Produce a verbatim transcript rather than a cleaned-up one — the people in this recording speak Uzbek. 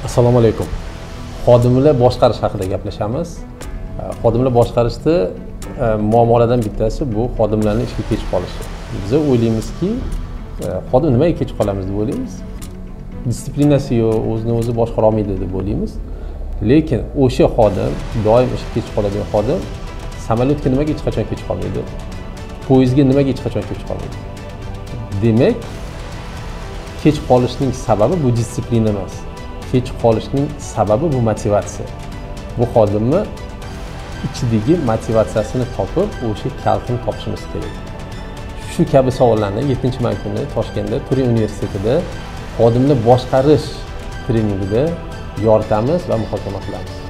Assalomu alaykum. Xodimlar boshqarish haqida gaplashamiz. Xodimlar boshqarishda muammolardan bittasi bu xodimlarning ishga kech qolishi. Biz o'ylaymizki, xodim nimaga kech qolamiz deb o'ylaymiz. Disiplinasi yo'q, o'zini o'zi boshqara olmaydi deb o'ylaymiz. Lekin o'sha xodim, doim ishga kech qoladigan xodim samolyotga nimaga hech qachon kech qolmaydi? Poyezdga nimaga hech qachon kech qolmaydi? Demak, kech qolishning sababi bu disiplina emas. Kech qolishning sababi bu motivatsiya. Bu xodimni ichidagi motivatsiyasini topib, o'sha kaltini topishimiz kerak. Shu kabi savollarni yettinchi may kuni Toshkentda Turin universitetida xodimlar boshqarish treningida yoritamiz va muhokama qilamiz.